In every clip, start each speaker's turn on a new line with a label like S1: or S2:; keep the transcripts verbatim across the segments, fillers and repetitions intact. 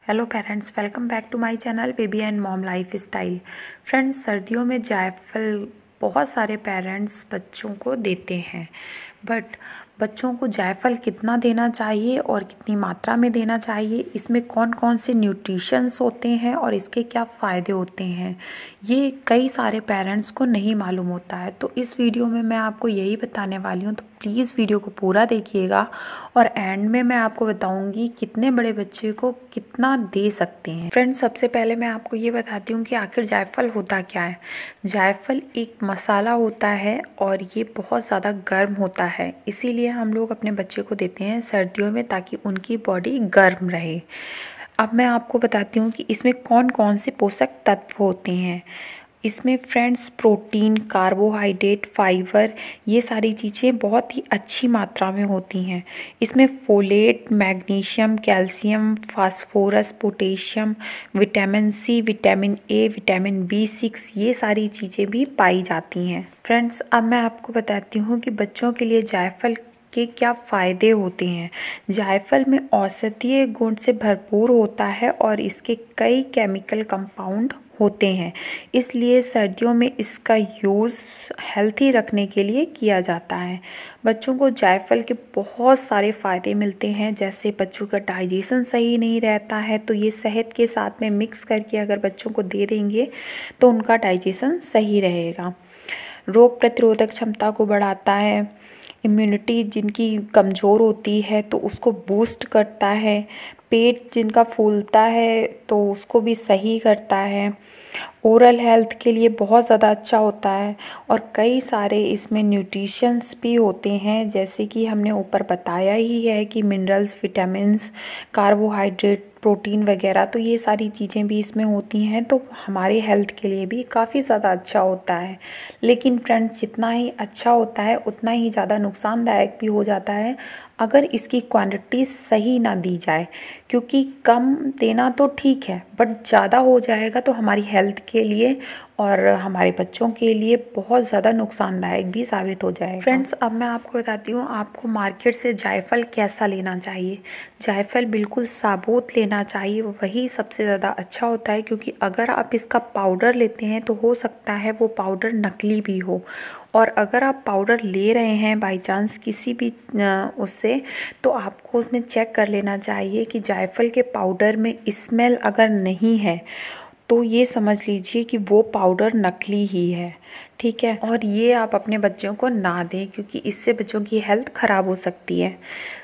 S1: Hello parents, welcome back to my channel baby and mom life style. Friends, सर्दियों में जायफल बहुत सारे पेरेंट्स बच्चों को देते हैं, बट बच्चों को जायफल कितना देना चाहिए और कितनी मात्रा में देना चाहिए, इसमें कौन कौन से न्यूट्रिशंस होते हैं और इसके क्या फ़ायदे होते हैं, ये कई सारे पेरेंट्स को नहीं मालूम होता है। तो इस वीडियो में मैं आपको यही बताने वाली हूँ, तो प्लीज़ वीडियो को पूरा देखिएगा और एंड में मैं आपको बताऊंगी कितने बड़े बच्चे को कितना दे सकते हैं। फ्रेंड्स, सबसे पहले मैं आपको ये बताती हूँ कि आखिर जायफल होता क्या है। जायफल एक मसाला होता है और ये बहुत ज़्यादा गर्म होता है, इसीलिए हम लोग अपने बच्चे को देते हैं सर्दियों में ताकि उनकी बॉडी गर्म रहे। अब मैं आपको बताती हूँ कि इसमें कौन कौन से पोषक तत्व होते हैं। इसमें फ्रेंड्स प्रोटीन, कार्बोहाइड्रेट, फाइबर, ये सारी चीज़ें बहुत ही अच्छी मात्रा में होती हैं। इसमें folate, magnesium, calcium, phosphorus, potassium, vitamin C, vitamin A, vitamin B six, ये सारी चीज़ें भी पाई जाती हैं। फ्रेंड्स, अब मैं आपको बताती हूँ कि बच्चों के लिए जायफल के क्या फ़ायदे होते हैं। जायफल में औषधीय गुण से भरपूर होता है और इसके कई केमिकल कंपाउंड होते हैं, इसलिए सर्दियों में इसका यूज़ हेल्थी रखने के लिए किया जाता है। बच्चों को जायफल के बहुत सारे फ़ायदे मिलते हैं, जैसे बच्चों का डाइजेशन सही नहीं रहता है तो ये शहद के साथ में मिक्स करके अगर बच्चों को दे देंगे तो उनका डाइजेशन सही रहेगा। रोग प्रतिरोधक क्षमता को बढ़ाता है। इम्यूनिटी जिनकी कमज़ोर होती है तो उसको बूस्ट करता है। पेट जिनका फूलता है तो उसको भी सही करता है। ओरल हेल्थ के लिए बहुत ज़्यादा अच्छा होता है और कई सारे इसमें न्यूट्रिशंस भी होते हैं, जैसे कि हमने ऊपर बताया ही है कि मिनरल्स, विटामिन्स, कार्बोहाइड्रेट, प्रोटीन वगैरह, तो ये सारी चीज़ें भी इसमें होती हैं, तो हमारे हेल्थ के लिए भी काफ़ी ज़्यादा अच्छा होता है। लेकिन फ्रेंड्स, जितना ही अच्छा होता है उतना ही ज़्यादा नुकसानदायक भी हो जाता है अगर इसकी क्वांटिटी सही ना दी जाए, क्योंकि कम देना तो ठीक है बट ज़्यादा हो जाएगा तो हमारी हेल्थ के लिए और हमारे बच्चों के लिए बहुत ज़्यादा नुकसानदायक भी साबित हो जाएगा। फ्रेंड्स, अब मैं आपको बताती हूँ आपको मार्केट से जायफल कैसा लेना चाहिए। जायफल बिल्कुल साबुत लेना चाहिए, वही सबसे ज़्यादा अच्छा होता है, क्योंकि अगर आप इसका पाउडर लेते हैं तो हो सकता है वो पाउडर नकली भी हो, और अगर आप पाउडर ले रहे हैं बाई चांस किसी भी उससे, तो आपको उसमें चेक कर लेना चाहिए कि जायफल के पाउडर में स्मेल अगर नहीं है तो ये समझ लीजिए कि वो पाउडर नकली ही है, ठीक है। और ये आप अपने बच्चों को ना दें, क्योंकि इससे बच्चों की हेल्थ ख़राब हो सकती है।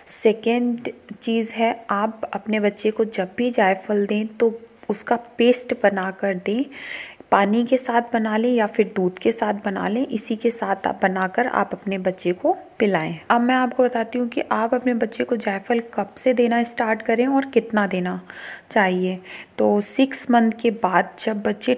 S1: सेकेंड चीज़ है, आप अपने बच्चे को जब भी जायफल दें तो उसका पेस्ट बना कर दें। पानी के साथ बना लें या फिर दूध के साथ बना लें, इसी के साथ आप बनाकर आप अपने बच्चे को पिलाएं। अब मैं आपको बताती हूँ कि आप अपने बच्चे को जायफल कब से देना स्टार्ट करें और कितना देना चाहिए। तो सिक्स मंथ के बाद जब बच्चे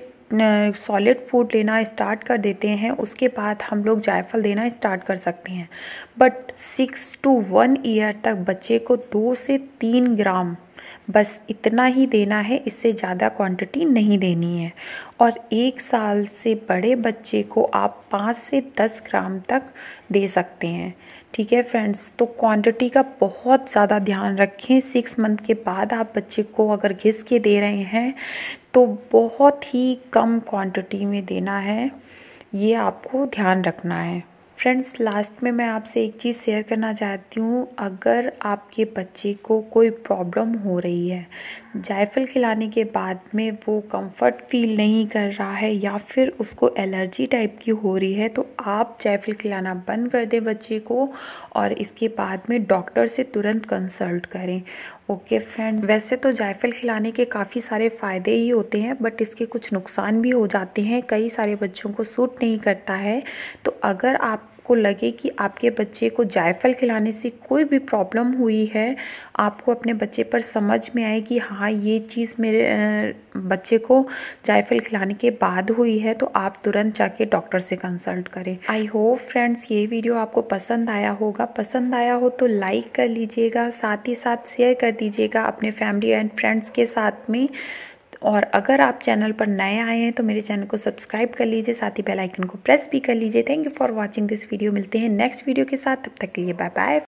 S1: सॉलिड फूड लेना स्टार्ट कर देते हैं, उसके बाद हम लोग जायफल देना स्टार्ट कर सकते हैं। But six to one year तक बच्चे को दो से तीन ग्राम बस इतना ही देना है, इससे ज़्यादा क्वांटिटी नहीं देनी है। और एक साल से बड़े बच्चे को आप पाँच से दस ग्राम तक दे सकते हैं, ठीक है फ्रेंड्स। तो क्वांटिटी का बहुत ज़्यादा ध्यान रखें। सिक्स मंथ के बाद आप बच्चे को अगर घिस के दे रहे हैं तो बहुत ही कम क्वांटिटी में देना है, ये आपको ध्यान रखना है। फ्रेंड्स, लास्ट में मैं आपसे एक चीज़ शेयर करना चाहती हूँ। अगर आपके बच्चे को कोई प्रॉब्लम हो रही है, जायफल खिलाने के बाद में वो कंफर्ट फील नहीं कर रहा है या फिर उसको एलर्जी टाइप की हो रही है, तो आप जायफल खिलाना बंद कर दें बच्चे को और इसके बाद में डॉक्टर से तुरंत कंसल्ट करें। ओके फ्रेंड, वैसे तो जायफल खिलाने के काफ़ी सारे फ़ायदे ही होते हैं, बट इसके कुछ नुकसान भी हो जाते हैं। कई सारे बच्चों को सूट नहीं करता है, तो अगर आप को लगे कि आपके बच्चे को जायफल खिलाने से कोई भी प्रॉब्लम हुई है, आपको अपने बच्चे पर समझ में आए कि हाँ ये चीज़ मेरे बच्चे को जायफल खिलाने के बाद हुई है, तो आप तुरंत जाके डॉक्टर से कंसल्ट करें। आई होप फ्रेंड्स ये वीडियो आपको पसंद आया होगा। पसंद आया हो तो लाइक कर लीजिएगा, साथ ही साथ शेयर कर दीजिएगा अपने फैमिली एंड फ्रेंड्स के साथ में। और अगर आप चैनल पर नए आए हैं तो मेरे चैनल को सब्सक्राइब कर लीजिए, साथ ही बेल आइकन को प्रेस भी कर लीजिए। Thank you for watching this video. मिलते हैं नेक्स्ट वीडियो के साथ, तब तक के लिए बाय बाय।